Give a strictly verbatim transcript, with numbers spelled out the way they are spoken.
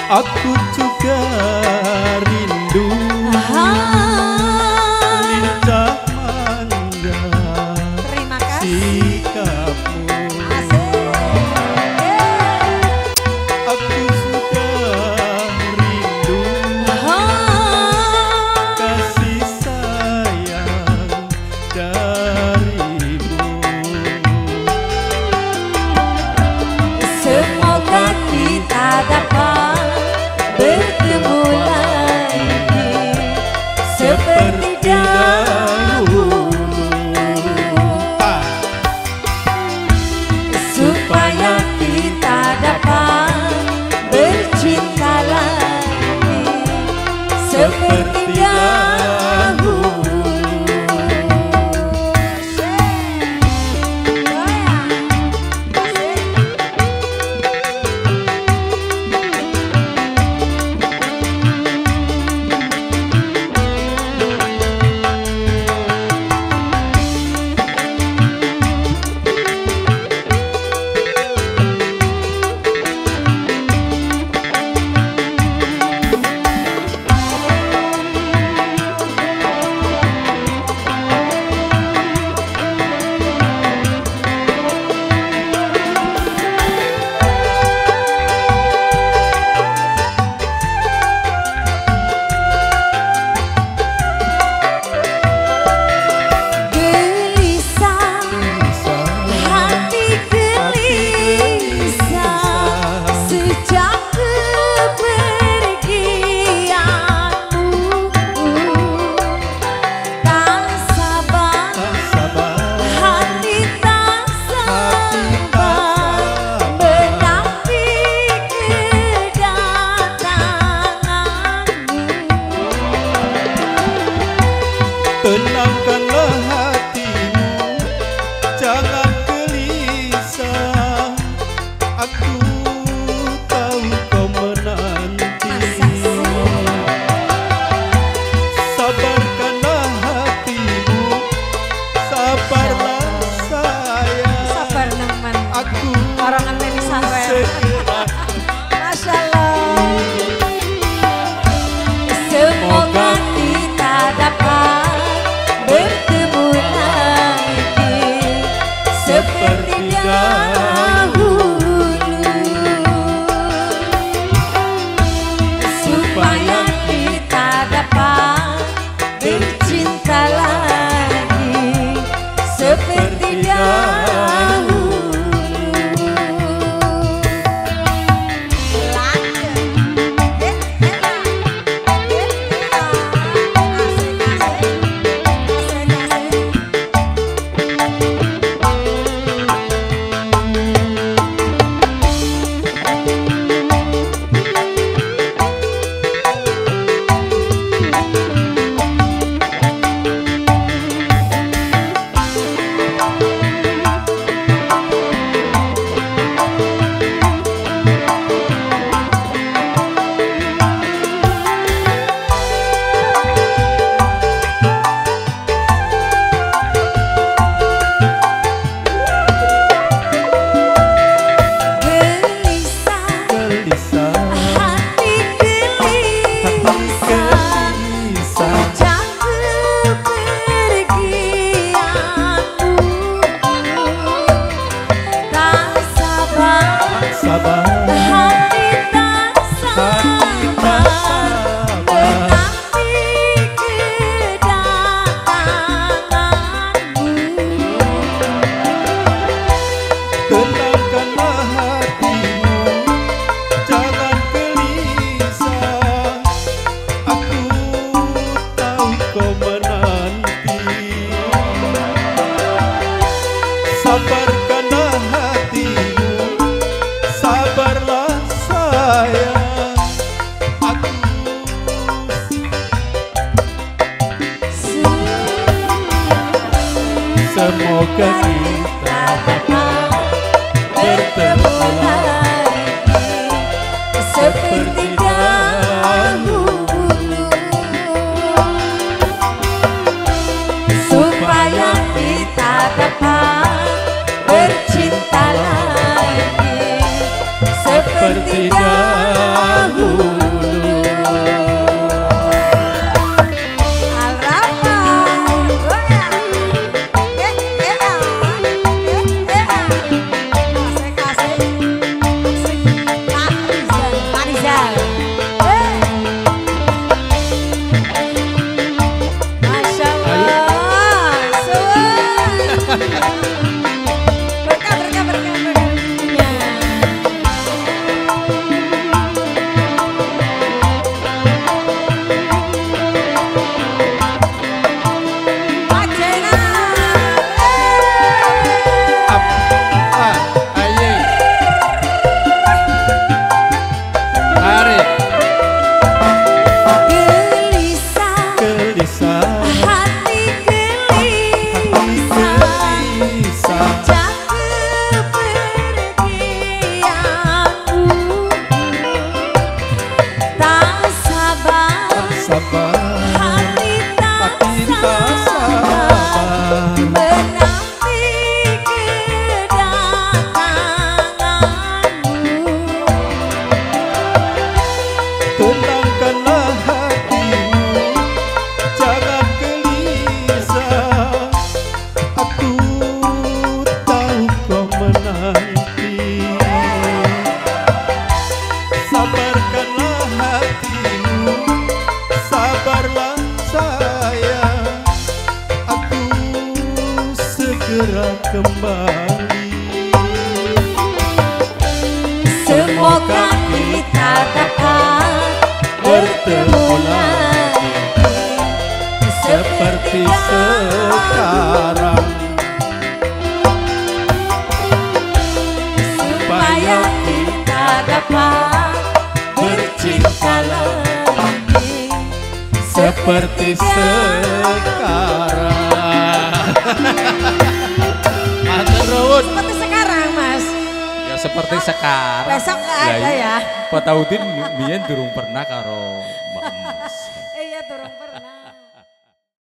Aku juga rindu lincah manja. Terima kasih sikapmu. Aku sudah rindu kasih sayang darimu. Semoga kita dapat bertemu lagi seperti dahulu, supaya kita dapat bercinta lagi seperti dahulu. Tenangkanlah hatimu, jangan gelisah. Aku tahu kau menanti. Sabarkanlah hatimu, sabarlah sayang. Sabar teman. Aku orang ngenteni sawer. segera. Masya Allah. Semoga kita dapat bertemu lagi seperti dahulu, supaya kita dapat bercinta lagi seperti dahulu. Sabarkanlah hatimu, sabarlah sayang. Aku semoga kita dapat bertemu lagi seperti dahulu, supaya kita dapat bercinta lagi seperti dahulu. dahulu. Tenangkanlah hatimu, jangan gelisah. Aku tahu kau menanti. Sabarkanlah hatimu, sabarlah sayang. Aku segera kembali. Semoga kita dapat bertemu lagi seperti sekarang, supaya kita dapat bercinta lagi seperti sekarang. Matur nuwun. seperti sekarang, Mas. Ya seperti sekarang. Besok nggak ada ya. Pak Taudin mien durung pernah karo Mbak Emas.